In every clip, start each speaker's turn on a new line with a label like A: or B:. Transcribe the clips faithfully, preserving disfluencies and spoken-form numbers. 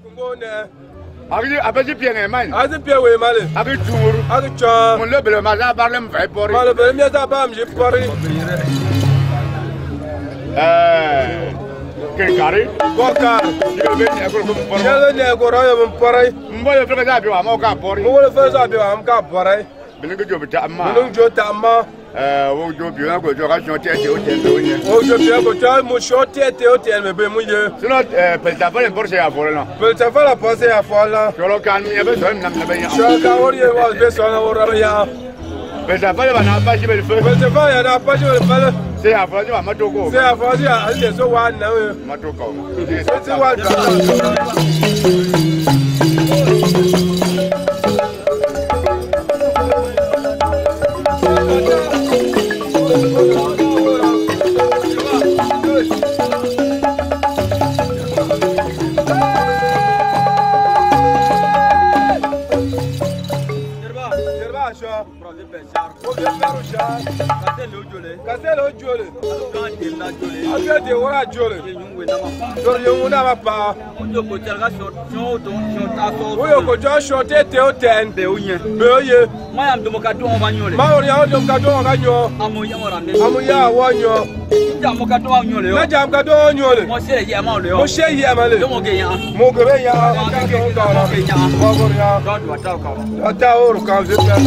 A: Abi abi pieng man.
B: Abi pieng we male.
A: Abi tour.
B: Abi cha.
A: Mon le bele ma la barlem vai pori.
B: Male bele mi ta bam je pori.
A: Eh. Ke kari?
B: Ko kar.
A: Je be ne ko ko pori.
B: Je ne ko ro yo pori.
A: Mbo le fe ka bi wa ma ka pori.
B: Mbo le fe sa bi wa ma ka pori.
A: Bele ko jo bi ta ma.
B: Bele jo ta ma.
A: Eh, wo jo bi na ko jo ka shon tete o tete o nye.
B: O jo bi ko ta mo shon tete o tete me be mu ye.
A: Sino eh pe ta fa por se ya for la.
B: Pe ta fa la por se ya for la.
A: Solo kan mi be so na na be ya.
B: Sho ka ori e wa be so na wo ra ya.
A: Pe ta fa ba na pa shi be fe.
B: Pe ta fa ya na pa shi be fe.
A: Se ya for jo ma to ko.
B: Se ya for ya al de so wa na we.
A: Ma to ko.
B: Se ti wa da. Kaselo jole. Aje de wora jole. Dor yungu na ma pa. Ojo ko jalga shot shot shot aso. Oyo ko jo shot te o ten be onye. Be oye.
C: Ma yam do ka do on banyole.
B: Ma ori ya do ka do on ganyo.
C: Amu ya mora ne.
B: Amu ya wonyo.
C: Jam ka do on nyole yo.
B: Na jam ka do on nyole.
C: Mo se ye ma le yo.
B: Mo se ye ma le.
C: Mo ge ya.
B: Mo ge be ya. Mo ge ya. Mo ge ya.
C: Do do ta ka.
B: Ta o ka je pe.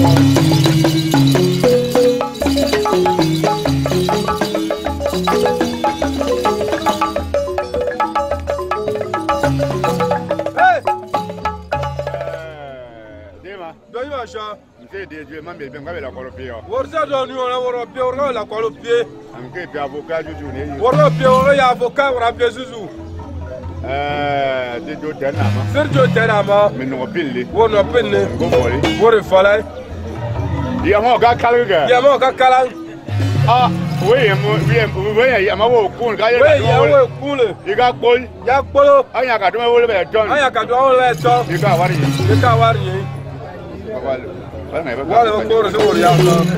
A: Mse de Dieu m'a mis bien la colopie.
B: Worza do ni ona woro pe oro la colopie.
A: Anke pe avocat juju ne.
B: Woro pe oro ya avocat wora pe zuzu.
A: Eh, de do tena ma.
B: Sergio tena ma.
A: Me no pille.
B: Wo no pinne.
A: Go mori.
B: Wore falai.
A: Dia mo ga kalga.
B: Dia mo ga kalang.
A: Ah, we mo we we ya ma wo kun ga ya.
B: We ya wo kun le.
A: Iga pol.
B: Ya polo.
A: Anya ka do wo le be ton.
B: Anya ka do wo le ton.
A: Iga wari.
B: Iga wari.
A: Vale. Vale,
B: vale, vamos a ver, ya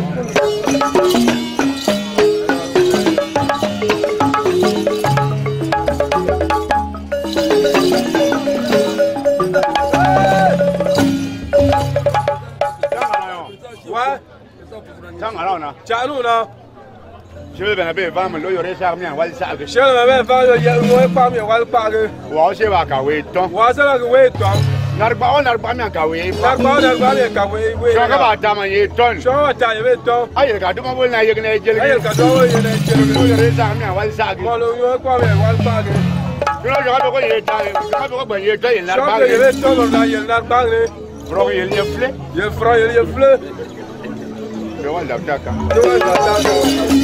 A: Tangana.
B: Chanuna.
A: Je vais bien faire me lo yore sa mi wal sa ge.
B: Je vais faire yo ye wo pa mi wal pa ge.
A: Wa se ba ka we ton.
B: Wa se la ge we ton.
A: Narba on narba mi ka we.
B: Narba narba mi ka we we.
A: So ka ba ta ma ye ton.
B: So wa ta ye ton.
A: Aye ka do ma bol na ye ne jel.
B: Aye ka do wo ye ne jel.
A: Lo yore sa mi wal sa ge.
B: Mo lo yo pa mi wal pa ge.
A: Yo yo ka ko ye ta. Ka ko ba ye ta ye narba.
B: So ye ton lo na ye narba ge.
A: Fro ye ye fle.
B: Ye fro ye ye fle.
A: Yo wa la ta ka.
B: Yo wa la ta ka.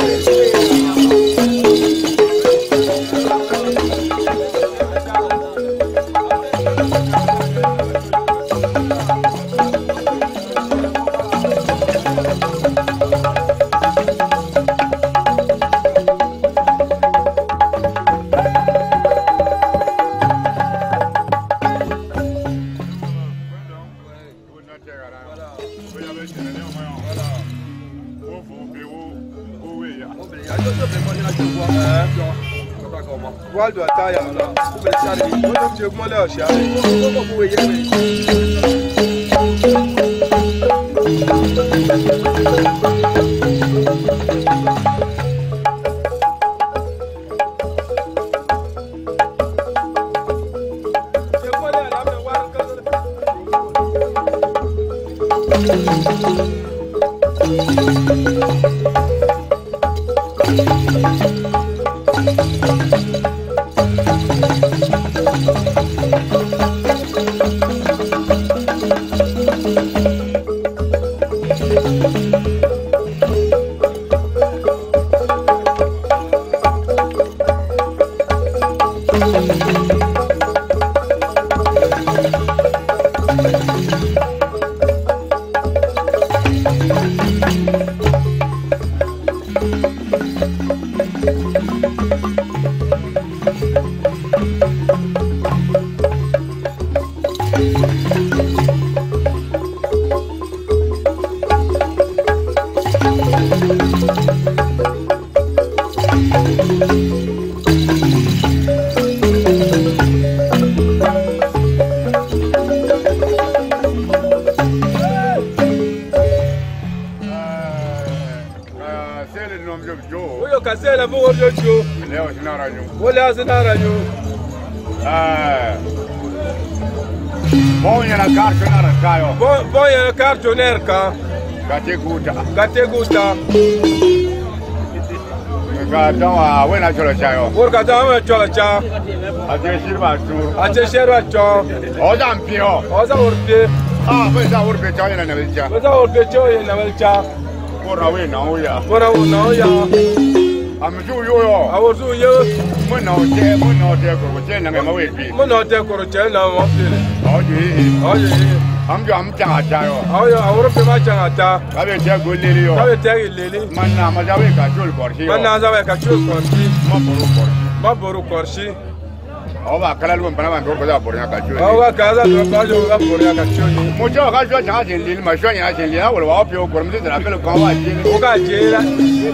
B: Guarda a taia lá, o preciado de todo dia como ele acha. kase la bo yo jo.
A: Le o sina ranyo.
B: Wala sina ranyo.
A: Eh. Bon yana carte na kayo.
B: Bon bon yana carte ner ka.
A: Gate guta.
B: Gate guta.
A: Ga dawa wena cholo chayo.
B: Wor ka dawa wena cholo cha.
A: Ate shirba tur.
B: Ate shirba cho.
A: O dam pio.
B: O za urpe.
A: Ah, pues za urpe cha yana navelcha.
B: O za urpe cho yana navelcha.
A: Ora we na oya.
B: Ora we na oya.
A: Amju yo yo.
B: Awozu yo.
A: Mo na oje, mo na oje ko je na me we bi.
B: Mo na oje ko je na mo bi.
A: Oje.
B: Oje.
A: Amju am cha cha yo.
B: Ayo awro pe ma cha ta.
A: Ka be je go lele yo.
B: Ka be te lele.
A: Man na ma ja we ka chul korshi.
B: Man na za we ka chul korshi.
A: Ma boru korshi.
B: Ma boru korshi.
A: Oba kala lu mpana ndo ko za boru ka chul.
B: Oba kaza ndo ka jo ka boru ka chul.
A: Mo jo ka jo cha jin lele ma sho nya jin lele wa wa pio ko mi tra pelo ko wa jin.
B: O ka je la.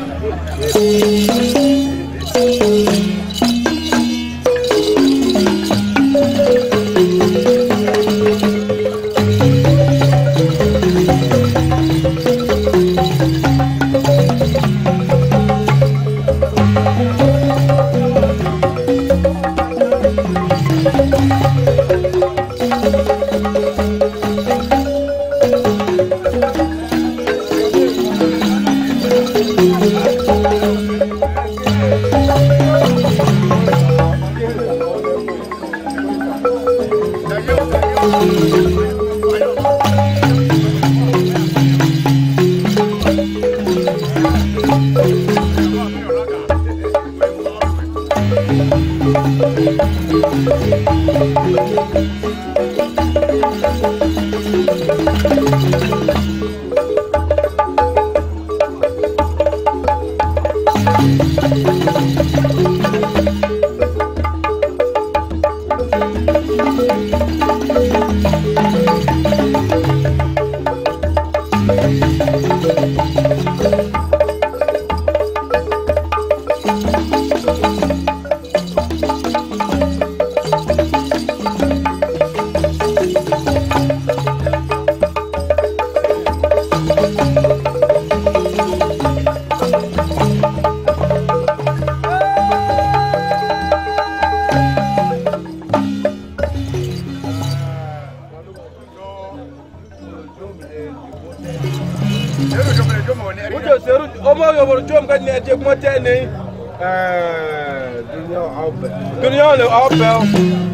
B: Dunia le Abel.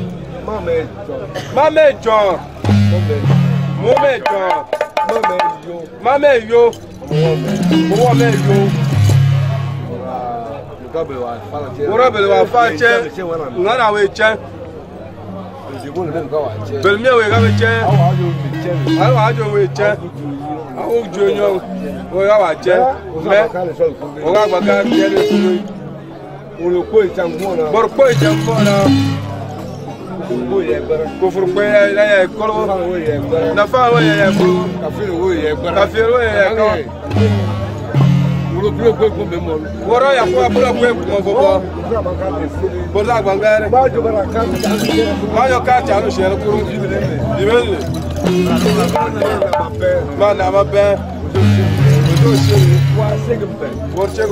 B: Mame John. Mame John. Mame yo. Mame yo. Ora bele wa fa che. Ngara we che. Belmia we ga we che. Awa ajo we che. Awo jonyo. We ga wa che. Me. O ga gba ga che le sunu. Borpo itambona kufur kwe ya ya kolo na fa wa ya kolo kafir wo ya kafir wo ya ko wuro kwe ko be mo woro ya ko abura kwe mo bobo bola gbangare ba jo bara kan ba yo ka cha no shere kuru dibele ba na ma be do se wa segbe wor chego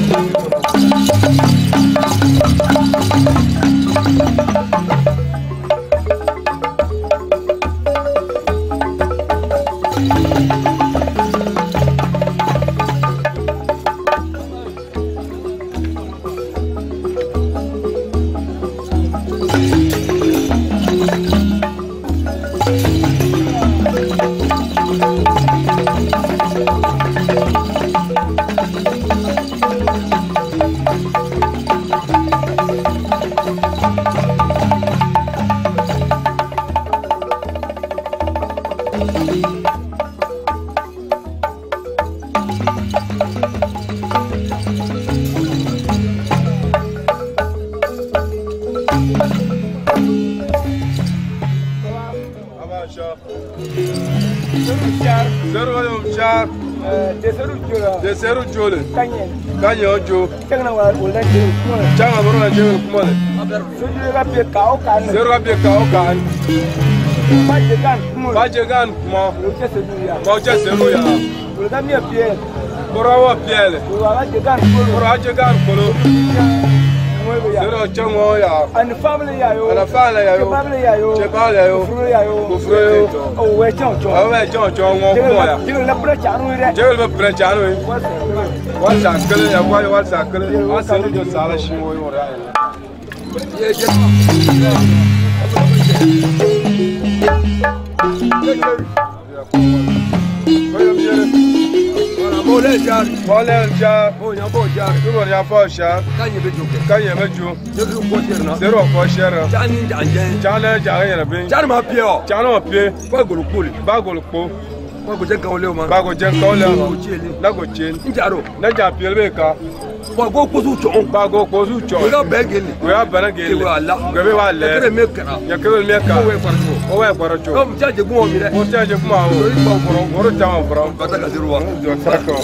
B: Deseru jole. Kanye. Kanye ojo. Changa wa ulna je kumole. Changa boro na je kumole. Seru ga be ka o kan. Seru ga be ka o kan. Baje gan kumole. Baje gan mo. Oje seru ya. Oje seru ya. Ulga mi apie. Bora piele. Bora chegar polo. Zero chango ya.
D: And family ya yo.
B: And family ya yo.
D: Family ya yo.
B: Chebal ya yo.
D: Kufru ya yo.
B: Kufru yo.
D: Oh we chon chon.
B: Oh we chon chon ngo ko ya.
D: Jelo la precha no ire.
B: Jelo la precha no ire. Wal sa kale ya wal wal sa kale. Wal sa ro jo sala shi wo yo ra. Ye je. Mole jar, mole jar, moya bo jar, tubo ya fo jar, kanye bejo, kanye bejo, zero ko jar, zero ko jar, jani janje, jana jare na bin, jana ma pie o, jana ma pie, ba golu kul, ba golu po, ba go jen kan le o ma, ba go jen kan le o, na go jen, njaro, na ja pie be ka, ba go ko su cho, ba go ko su cho, ga be gele, ga ba gele, ga la, ga be wa le, kere me kara, ya kere me ka, o we farjo, o we farjo, ko mu jaje gun o mi re, o jaje gun ma o, ba foro, o ta ma foro, ba ta ka zero wa, do fara ko.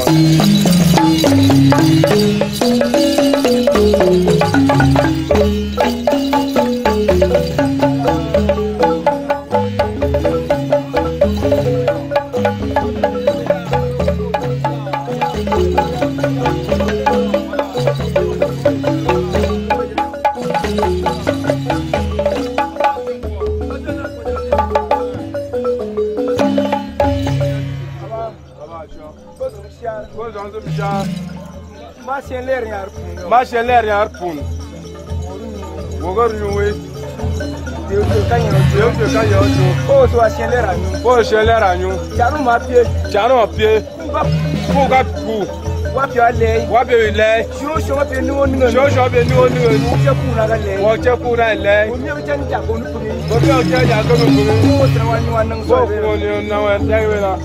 B: Marche l'air yar pun. Wogor nyuwe. Dieu te kanyo. Dieu te kanyo. Oh so achien l'air anyu. Oh achien l'air anyu. Jaro ma pied. Jaro ma pied. Fu ga ku. Wa pio ale. Wa be le. Sho sho be ni woni ngani. Sho sho be ni woni ngani. Wo che ku na ga le. Wo che ku na le. Wo mi be chen ja ko ni ku ni. Wo be o che ja ko ni ku ni. Wo tra wa ni wa nang so. Wo ni na wa ta we la.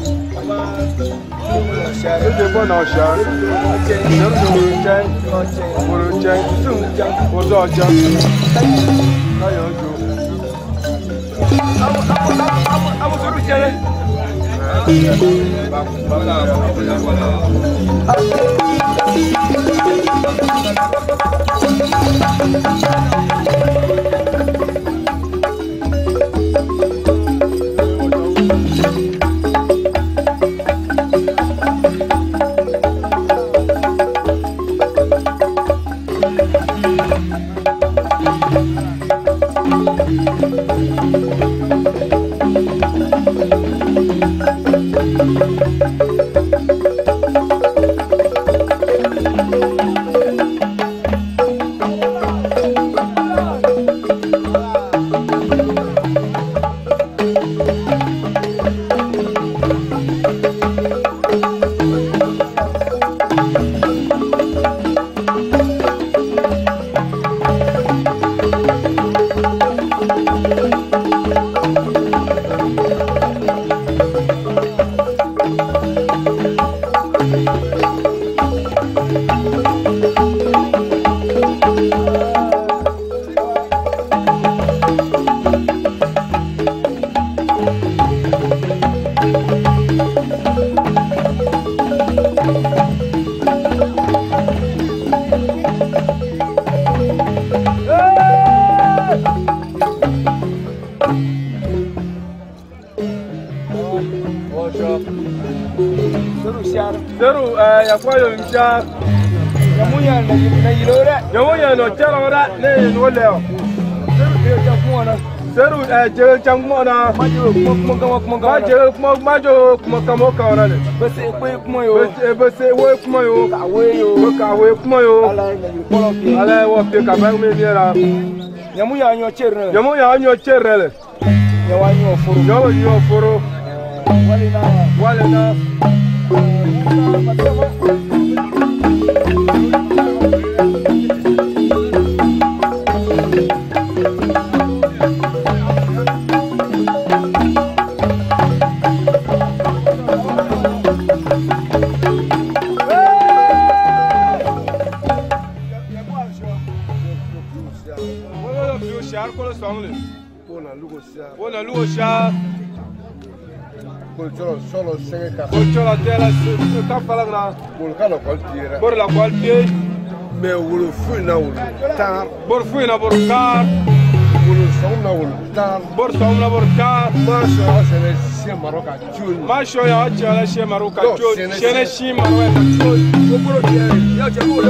B: C'est des bonnes enchères. J'aime le chien. Pour le chien. Pour le chien. Là, il y a un jour. Ah, vous avez le chien. Zero ya kwa yo mcha. Yamuya na yilora. Yamuya no charora ne no leo. Zero ya kwa na. Zero eh je changmo na. Majo kuma kuma kuma kuma. Majo kuma majo kuma kuma kuma na. Bese kwe kuma yo. Bese bese we kuma yo. Ka we yo. Ka we kuma yo. Ala na yipolo pi. Ala wo pi ka ba me biera. Yamuya nyo cherre. Yamuya nyo cherre. Yawa nyo foro. Yawa nyo foro. Wale na. Wale na. Bona luosha.
A: Solo solo sei ca.
B: Solo tela sta falando.
A: Por calo qualquiera.
B: Por la qualche.
A: Me wulu fui na wulu. Tar.
B: Por fui na por car.
A: Wulu som na wulu. Tar.
B: Por som na por car.
A: Mas se
B: chien Maroc à Dieu.
D: Ma show ya acha la she maruka jo shene shi marwa na jo
B: Gogoro dia ya je ko le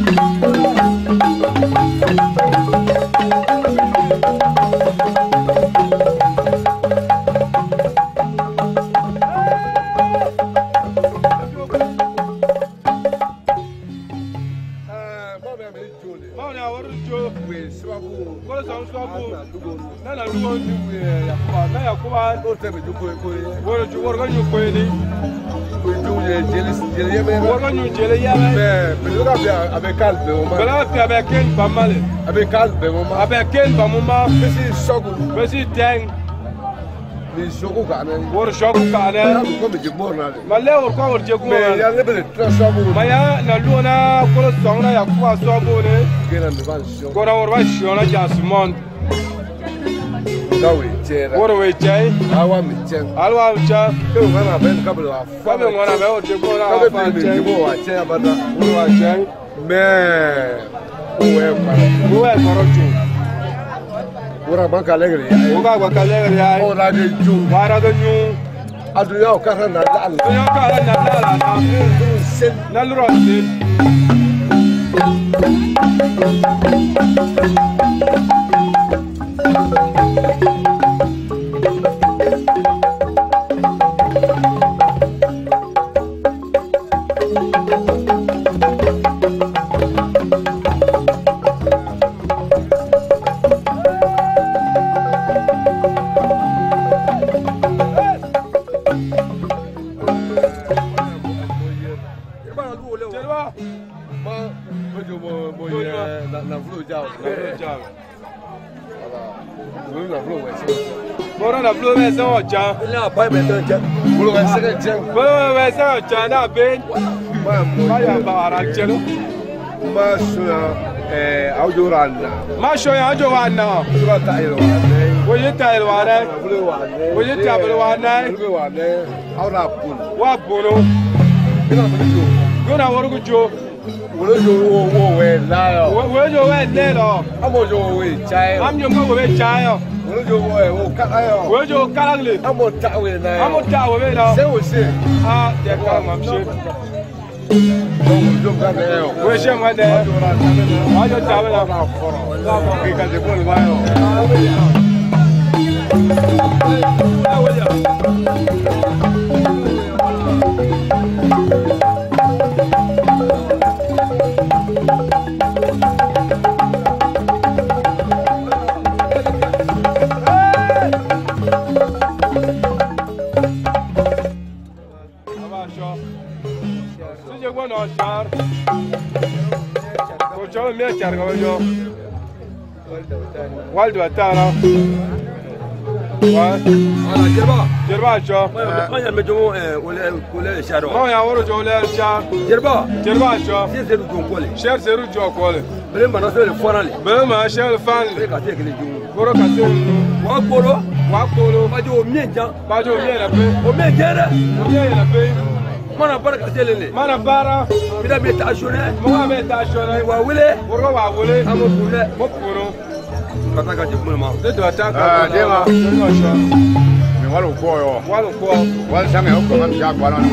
D: Nana luo ni ya kwa na ya kwa
B: o te me ko ko
D: woro ju woro nyu ko ni
B: ko ju ye jeli jeli ye me
D: woro nyu jele ya me
B: mais mais ka bia avec calme o ma
D: bela pe avec ken ba male
B: avec calme o ma
D: avec ken ba mo ma
B: besi sogu
D: besi teng
B: ni sogu ka na
D: woro shoku ka na
B: ko me je mo na
D: male woro ko woro je ko
B: mais ya le bele tra sogu
D: ma ya na luo na ko song na ya kwa so bo ne
B: ke na me ba sogu
D: ko na woro ba shi na jasmond
B: Gawe chera.
D: Woro we chai.
B: Awa mi chen.
D: Alwa cha.
B: Ke ngana ben kabel wa fa.
D: Kabe ngwana be o te ko na
B: Kabe
D: fa
B: bi
D: chai.
B: mi bo wa chen abada.
D: Woro wa chai.
B: Me. Uwe kwa.
D: Uwe koro chu.
B: Ora ban ka legre.
D: O ga gwa ka legre ai.
B: O la de ju.
D: Wa ra de nyu.
B: Adu ya o ka na la la.
D: To yo ka ra na la la na.
B: Sen.
D: Na lu ro sin. Bora na blue me so cha.
B: Na pa me tan cha. Bolo ga se cha.
D: Bora me so cha na be.
B: Ma mo.
D: Ma ya ba ara chelo.
B: Ma so eh audio randa.
D: Ma show ya audio wa na.
B: Bolo ta ilo wa.
D: Wo ye ta ilo wa na.
B: Bolo wa ne.
D: Wo ye ta bolo wa na.
B: Bolo wa ne. Aura pun.
D: Wa bolo.
B: Ina mo jo.
D: Go na woro ku jo.
B: Wolo jo wo wo we la yo.
D: Wo wo jo we le lo.
B: Amo jo we chai.
D: Am jo mo we cha yo.
B: Wolo jo wo wo ka ayo.
D: Wo jo kalagle.
B: Amo ta we na.
D: Amo ta we lo.
B: Se wo se.
D: Ah, de ka mam she.
B: Wolo jo ka na yo.
D: Wo she mo de. Wa jo ta we la.
B: Ki ka de bol ba yo. Waldo atara. Wa.
C: Ala jerba.
D: Jerba cho.
C: Ma ya me jomo eh ole ole sharo.
D: Ma ya woro jo le cha.
C: Jerba.
D: Jerba cho.
C: Se se du kole.
D: Cher seru jo kole.
C: Bele ma no se le fonale.
D: Bele ma cher fan.
C: Bele ka te kele jomo.
D: Goro ka te.
C: Wa koro.
D: Wa kolo.
C: Ma jo mien jan.
D: Ba jo mien na pe.
C: O mien jere.
D: O mien na pe.
C: Mana para ka te lele.
D: Mana para.
C: Bila me ta jone.
D: Mo wa me ta jone.
C: Wa wele.
D: Goro wa wele.
C: Amo kule.
D: Mo kuro.
B: Kata ka jibul ma.
D: De do ata ka.
A: Ah, de ma. Me walo ko yo.
D: Walo ko.
A: Wal sange o ko mam ja kwa na.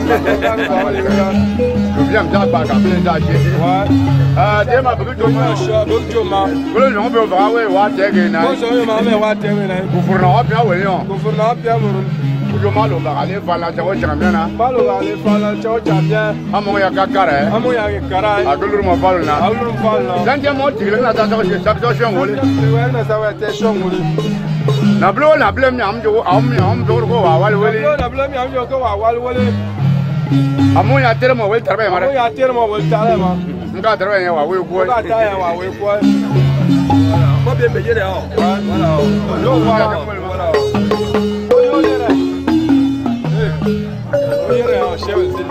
A: Du biam ja ba ka bele da je.
D: Wa.
A: Ah, de ma bu do ma.
D: Sho bu jo ma.
A: Bolo no be ba we wa te ge na.
D: Ko so yo ma me wa te me na.
A: Ku furna wa bia we yo.
D: Ko furna pia murun.
A: Ku jo ma lo ba ale fa la ja wo jam na.
D: Balo ale fa la cho cha bia.
A: Amo ya ka kare.
D: Amo ya ke karai.
A: Adulu mo fa na.
D: Alun fa la.
A: Dan je mo ti le na ta so je sa so shon wo le.
D: Na sa wa te shon wuri.
A: Na blo na blem mi am jo am mi am jo ko wa wal wele.
D: Na blo mi am jo ko wa wal wele.
A: Amu ya tere mo wel tarbe ma.
D: Amo ya tere mo wel tare ma.
A: Nga tarbe ya wa we ko.
D: Nga ta ya wa we ko.
C: Mo bien me jere o. Wala o.
D: Lo wa. Wala o. O yo jere. Eh. O jere o shewe zin.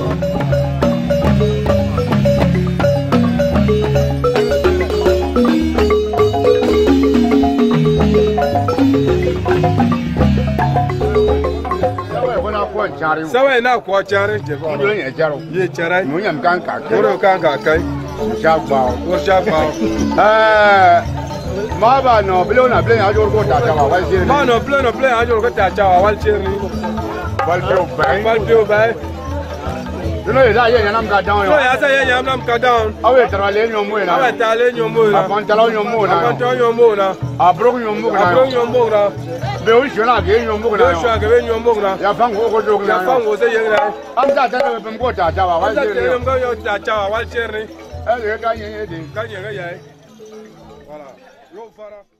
D: Sawa na ko chare je ba.
A: Mo ye jaro.
D: Ye chare.
A: Mo nyam kan ka.
D: Woro kan ka kai.
A: Sha gba.
D: Wo sha ba.
A: Eh, Ma ba no bile na bile ya jor ko ta ta wa wal cherni.
D: Ma no bile no bile ya jor ko ta ta wa wal cherni.
A: Wal pe o bai.
D: Wal pe o bai.
A: No ya ye ya nam ka down yo.
D: No ya sa ye ya nam ka down.
A: Awe tra le nyomo na.
D: Awe ta le nyomo na.
A: Apon ta lo nyomo na.
D: Apon ta nyomo na.
A: Abro nyomo na.
D: Abro nyomo na.
A: Be o shona ge nyomo na.
D: Be o shona ge nyomo na.
A: Ya fang ko ko dog na.
D: Ya fang ko se ye na.
A: Am ta ta le pem ko ta ta wa wal cherni.
D: Am ta yo ta ta wa wal cherni.
A: Eh le ka ye ye de.
D: Ka ye ga ye. Voilà. Yo fara.